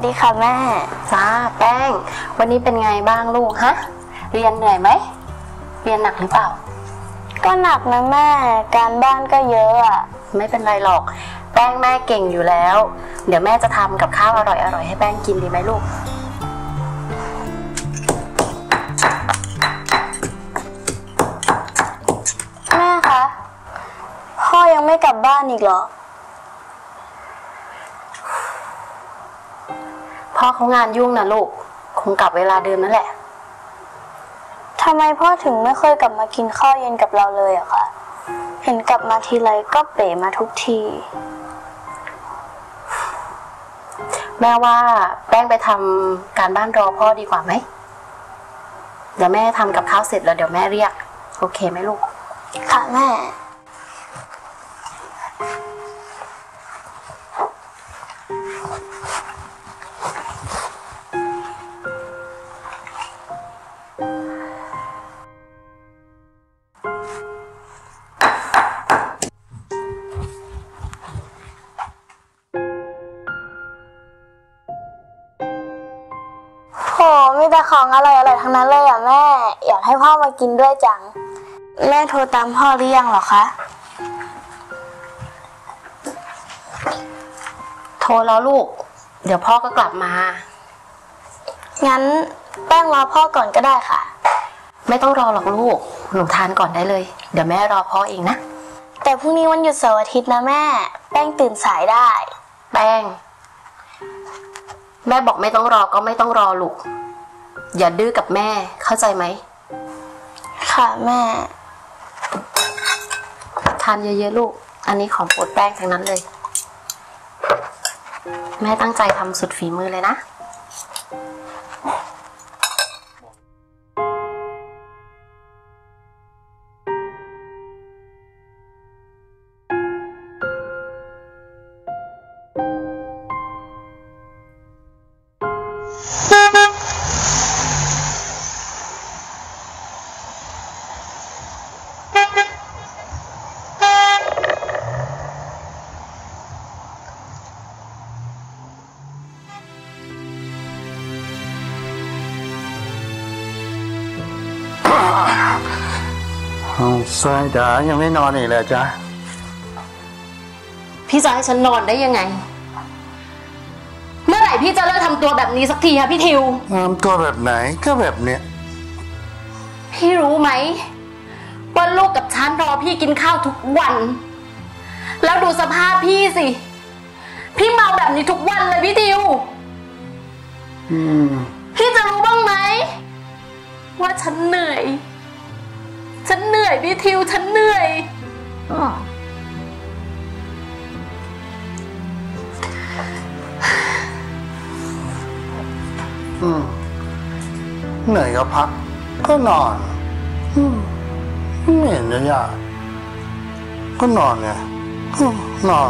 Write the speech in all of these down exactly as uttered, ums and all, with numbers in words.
ดีค่ะแม่จ้าแป้งวันนี้เป็นไงบ้างลูกฮะเรียนเหนื่อยไหมเรียนหนักหรือเปล่าก็หนักนะแม่การบ้านก็เยอะอ่ะไม่เป็นไรหรอกแป้งแม่เก่งอยู่แล้วเดี๋ยวแม่จะทำกับข้าวอร่อยๆให้แป้งกินดีไหมลูกแม่คะพ่อยังไม่กลับบ้านอีกเหรอพ่อเขางานยุ่งนะลูกคงกลับเวลาเดิมนั่นแหละทำไมพ่อถึงไม่เคยกลับมากินข้าวเย็นกับเราเลยอะคะเห็นกลับมาทีไรก็เป๋มาทุกทีแม่ว่าแป้งไปทำการบ้านรอพ่อดีกว่าไหมเดี๋ยวแม่ทำกับข้าวเสร็จแล้วเดี๋ยวแม่เรียกโอเคไหมลูกค่ะแม่โหมีแต่ของอร่อยๆทั้งนั้นเลยอ่ะแม่อยากให้พ่อมากินด้วยจังแม่โทรตามพ่อหรือยังหรอคะโทรแล้วลูกเดี๋ยวพ่อก็กลับมางั้นแป้งรอพ่อก่อนก็ได้ค่ะไม่ต้องรอหรอกลูกหนูทานก่อนได้เลยเดี๋ยวแม่รอพ่อเองนะแต่พรุ่งนี้วันหยุดเสาร์อาทิตย์นะแม่แป้งตื่นสายได้แป้งแม่บอกไม่ต้องรอก็ไม่ต้องรอลูกอย่าดื้อกับแม่เข้าใจไหมค่ะแม่ทานเยอะๆลูกอันนี้ของโปรดแป้งทั้งนั้นเลยแม่ตั้งใจทำสุดฝีมือเลยนะทรายจ๋ายังไม่นอนอีกเลยจ๊ะพี่จะให้ฉันนอนได้ยังไงเมื่อไหร่พี่จะเลิกทำตัวแบบนี้สักทีคะพี่ทิวทำตัวแบบไหนก็แบบเนี้ยพี่รู้ไหมว่าลูกกับฉันรอพี่กินข้าวทุกวันแล้วดูสภาพพี่สิพี่เมาแบบนี้ทุกวันเลยพี่ทิวอืมพี่จะรู้บ้างไหมว่าฉันเหนื่อยฉันเหนื่อยพี่ทิวฉันเหนื่อยอืมเหนื่อยก็พักก็นอนอืมไม่เห็นจะยากก็นอนไงนอน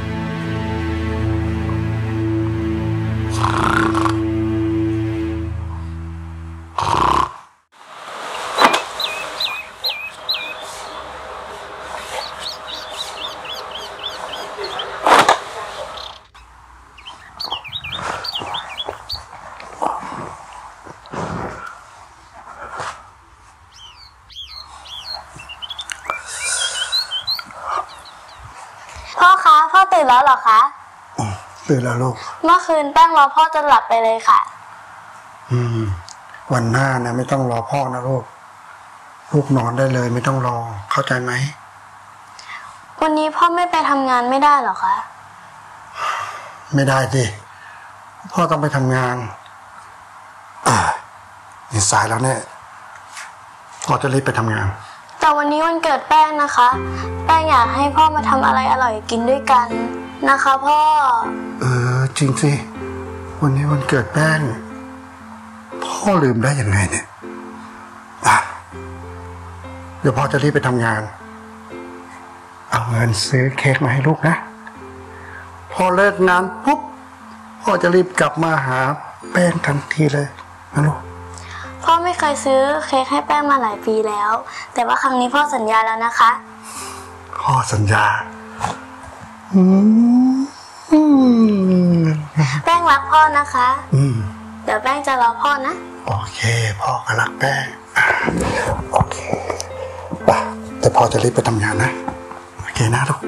พ่อคะพ่อตื่นแล้วเหรอคะตื่นแล้วลูกเมื่อคืนแป้งรอพ่อจนหลับไปเลยค่ะอืมวันหน้านะไม่ต้องรอพ่อนะลูกลูกนอนได้เลยไม่ต้องรอเข้าใจไหมวันนี้พ่อไม่ไปทำงานไม่ได้หรอคะไม่ได้สิพ่อต้องไปทำงานอ่านี่สายแล้วเนี่ยพ่อจะรีบไปทำงานแต่วันนี้วันเกิดแป้งนะคะแป้งอยากให้พ่อมาทำอะไรอร่อยกินด้วยกันนะคะพ่อเออจริงสิวันนี้วันเกิดแป้งพ่อลืมได้ยังไงเนี่ยอ่ะเดี๋ยวพ่อจะรีบไปทำงานเอาเงินซื้อเค้กมาให้ลูกนะพอเลิกงานปุ๊บพ่อจะรีบกลับมาหาแป้งทันทีเลยนะลูกพ่อไม่เคยซื้อเค้กให้แป้งมาหลายปีแล้วแต่ว่าครั้งนี้พ่อสัญญาแล้วนะคะพ่อสัญญาอืมอืมแป้งรักพ่อนะคะอืมเดี๋ยวแป้งจะรอพ่อนะโอเค พ่อก็รักแป้งอ่ะโอเคไปแต่พ่อจะรีบไปทำงานนะ โอเคนะลูก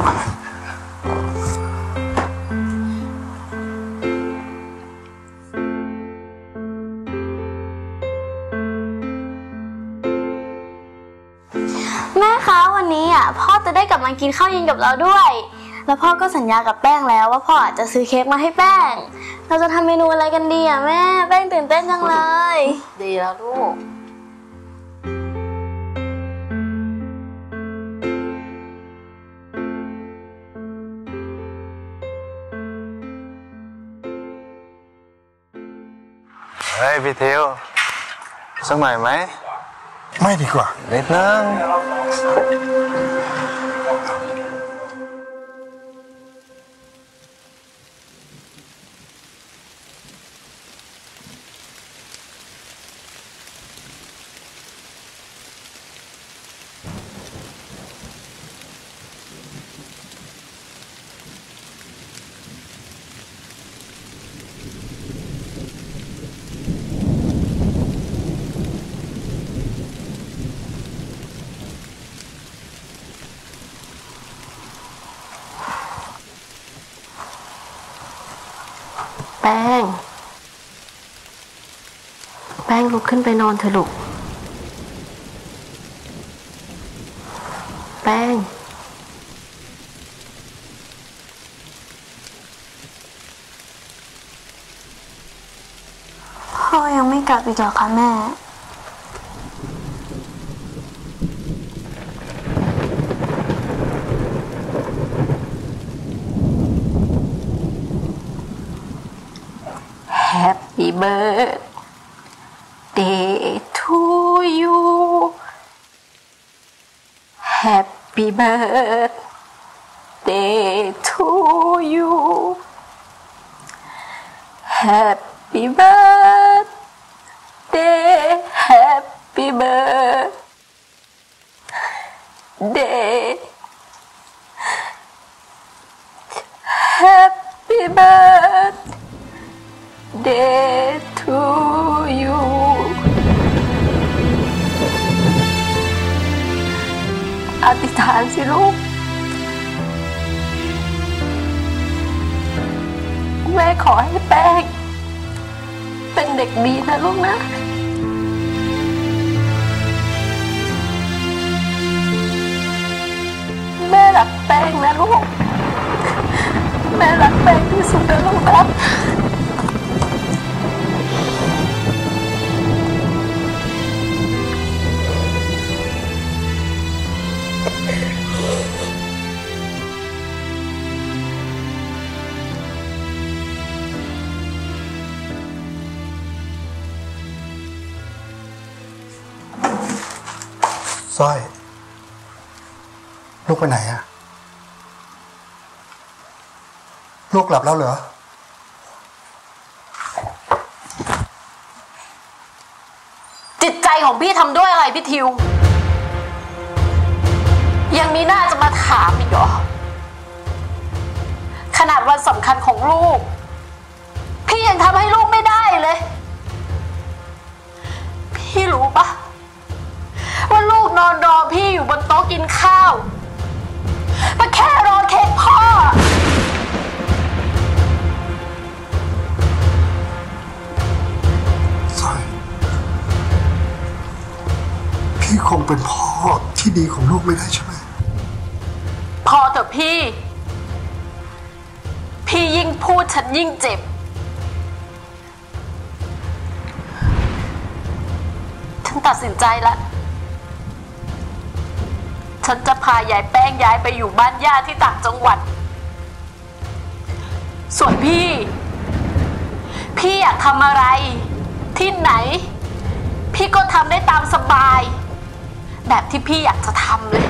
แม่คะวันนี้อ่ะพ่อจะได้กลับมากินข้าวเย็นกับเราด้วย แล้วพ่อก็สัญญากับแป้งแล้วว่าพ่ออาจจะซื้อเค้กมาให้แป้ง เราจะทำเมนูอะไรกันดีอ่ะแม่แป้งตื่นเต้นจังเลยดีแล้วลูกเฮ้ยพี่ทิวสักหน่อยไหมไม่ดีกว่านิดนึงแป้งแป้งลุกขึ้นไปนอนเถอะลูกแป้งพ่อยังไม่กลับอีกเหรอคะแม่ Happy birthday to you Happy birthday to you Happy birthday Happy birthday Happy birthday to you อธิษฐานสิลูกแม่ขอให้แป้งเป็นเด็กดีนะลูกนะแม่รักแป้งนะลูกแม่รักแป้งที่สุดนะลูกนะสร้อยลูกไปไหนอะลูกหลับแล้วเหรอจิตใจของพี่ทำด้วยอะไรพี่ทิวยังมีหน้าจะมาถามอีกเหรอขนาดวันสำคัญของลูกพี่ยังทำให้ลูกไม่ได้เลยพี่รู้ปะว่าลูกนอนรอพี่อยู่บนโต๊ะกินข้าวก็แค่รอเค้กพ่อสร้อยพี่คงเป็นพ่อที่ดีของลูกไม่ได้ใช่ไหมพอเถอะพี่พี่ยิ่งพูดฉันยิ่งเจ็บฉันตัดสินใจแล้วฉันจะพายายแป้งย้ายไปอยู่บ้านญาติที่ต่างจังหวัดส่วนพี่พี่อยากทำอะไรที่ไหนพี่ก็ทำได้ตามสบายแบบที่พี่อยากจะทำเลย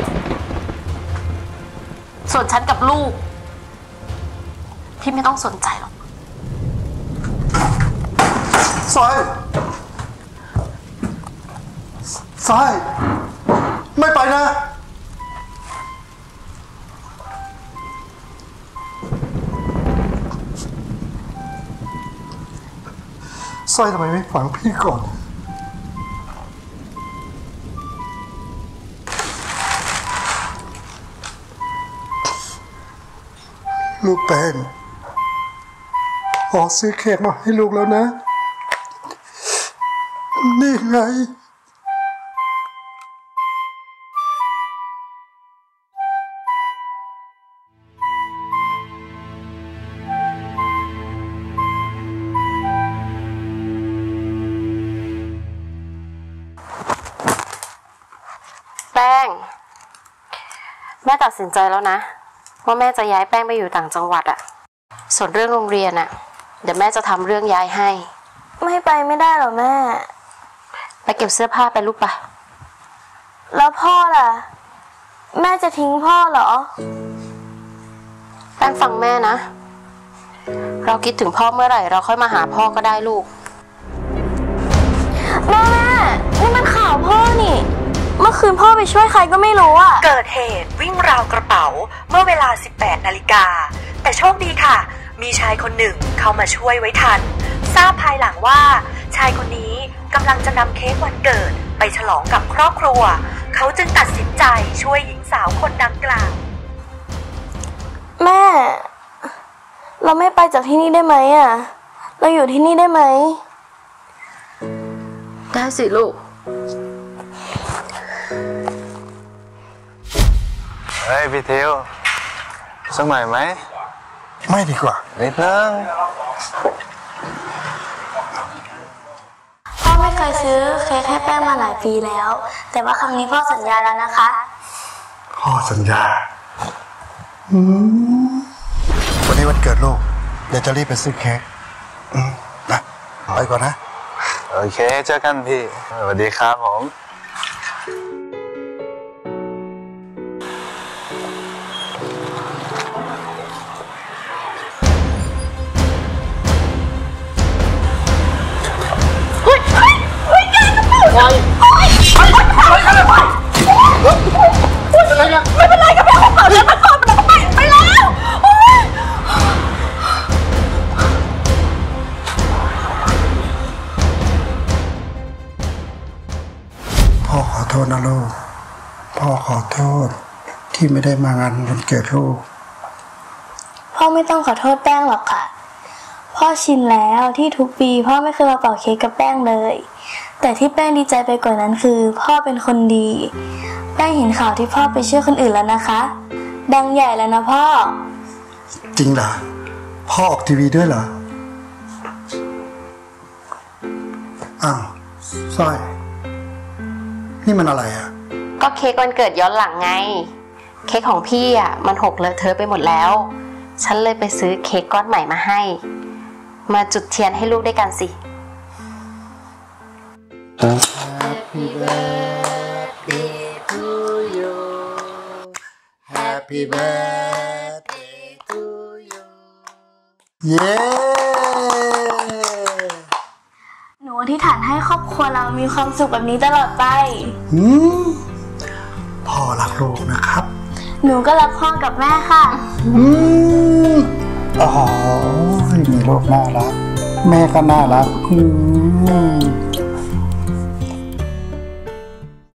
ส่วนฉันกับลูกพี่ไม่ต้องสนใจหรอกสร้อยสร้อยไม่ไปนะสร้อยทำไมไม่ฟังพี่ก่อนลูกแป้งพ่อซื้อเค้กมาให้ลูกแล้วนะนี่ไงแป้งแม่ตัดสินใจแล้วนะว่าแม่จะย้ายแป้งไปอยู่ต่างจังหวัดอะส่วนเรื่องโรงเรียนอะเดี๋ยวแม่จะทำเรื่องย้ายให้ไม่ไปไม่ได้หรอแม่ไปเก็บเสื้อผ้าไปลูกปะแล้วพ่อล่ะแม่จะทิ้งพ่อเหรอแป้งฟังแม่นะเราคิดถึงพ่อเมื่อไหร่เราค่อยมาหาพ่อก็ได้ลูกแม่แม่นี่มันข่าวพ่อนี่เมื่อคืนพ่อไปช่วยใครก็ไม่รู้อะเกิดเหตุวิ่งราวกระเป๋าเมื่อเวลา สิบแปดนาฬิกาแต่โชคดีค่ะมีชายคนหนึ่งเข้ามาช่วยไว้ทันทราบภายหลังว่าชายคนนี้กำลังจะนำเค้กวันเกิดไปฉลองกับครอบครัวเขาจึงตัดสินใจช่วยหญิงสาวคนดังกล่าวแม่เราไม่ไปจากที่นี่ได้ไหมอะเราอยู่ที่นี่ได้ไหมได้สิลูกเฮ้ยพี่ทิวสักหน่อยไหมไม่ดีกว่านิดนึงพ่อไม่เคยซื้อเค้กให้แป้งมาหลายปีแล้วแต่ว่าครั้งนี้พ่อสัญญาแล้วนะคะพ่อสัญญาอืมวันนี้วันเกิดลูกเดี๋ยวจะรีบไปซื้อเค้กอืมนะไปก่อนนะโอเคเจอกันพี่สวัสดีครับผมไปไปทำอะไรกันเลยไปอะไรกันไม่เป็นไรกับแม่ของเขาเนี่ยมันก่อนมันไปไปแล้วพ่อขอโทษนะลูกพ่อขอโทษที่ไม่ได้มางานวันเกิดลูกพ่อไม่ต้องขอโทษแป้งหรอกค่ะพ่อชินแล้วที่ทุกปีพ่อไม่เคยมาเป่าเค้กกับแป้งเลยแต่ที่แป้งดีใจไปกว่านั้นคือพ่อเป็นคนดีแป้งเห็นข่าวที่พ่อไปช่วยคนอื่นแล้วนะคะดังใหญ่แล้วนะพ่อจริงเหรอพ่อออกทีวีด้วยเหรออ้าวสร้อยนี่มันอะไรอ่ะก็เค้กวันเกิดย้อนหลังไงเค้กของพี่อ่ะมันหกเลอะเทอะไปหมดแล้วฉันเลยไปซื้อเค้กก้อนใหม่มาให้มาจุดเทียนให้ลูกด้วยกันสิ Happy birthday to you Happy birthday to you เย้หนูอธิษฐานให้ครอบครัวเรามีความสุขแบบนี้ตลอดไปอืมพ่อรักลูกนะครับหนูก็รักพ่อกับแม่ค่ะอืมอ๋อมีลูกน่ารักแม่ก็น่ารักอืม